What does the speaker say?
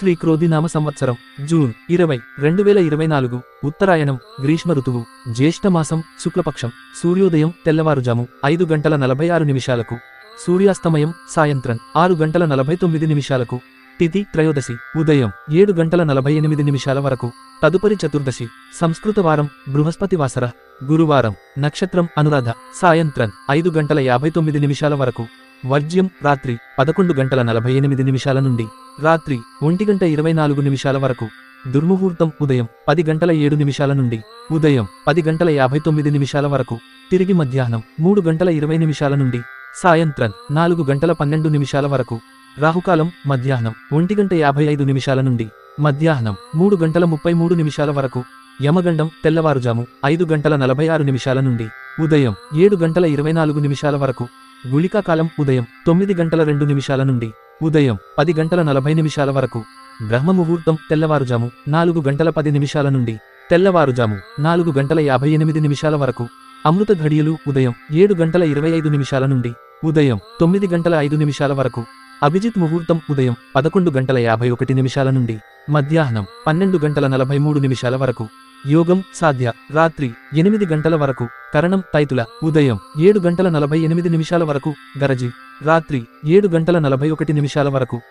శ్రీ క్రోధినామ సంవత్సరం జూన్ 20, 2024 ఉత్తరాయణం గ్రీష్మ ఋతువు జ్యేష్ఠమాసం శుక్లపక్షం సూర్యోదయం తెల్లవారుజాము 5:46 సూర్యాస్తమయం సాయంత్రం 6:49 తిథి త్రయోదశి ఉదయం 7:48 వరకు తదుపరి చతుర్దశి సంస్కృత వారం బృహస్పతివాసర గురువారం నక్షత్రం అనురాధ సాయంత్రం 5:59 వరకు వర్జ్యం రాత్రి 11:48 నుండి రాత్రి 1:24 వరకు దుర్ముహూర్తం ఉదయం 10:07 నుండి ఉదయం 10:59 వరకు తిరిగి మధ్యాహ్నం 3:20 నుండి సాయంత్రం 4:12 వరకు రాహుకాలం మధ్యాహ్నం 1:55 నుండి మధ్యాహ్నం 3:33 వరకు యమగండం తెల్లవారుజాము 5:46 నుండి ఉదయం 7:24 వరకు గుళికాకాలం ఉదయం 9:02 నుండి ఉదయం 10:40 వరకు బ్రహ్మముహూర్తం తెల్లవారుజాము 4:10 నుండి తెల్లవారుజాము 4:58 వరకు అమృత ఘడియలు ఉదయం 7:25 నుండి ఉదయం 9:05 వరకు అభిజిత్ ముహూర్తం ఉదయం 11:51 నుండి మధ్యాహ్నం 12:43 వరకు యోగం సాధ్య రాత్రి 8 గంటల వరకు కరణం తైతుల ఉదయం 7:48 వరకు గరజి రాత్రి 7:41 వరకు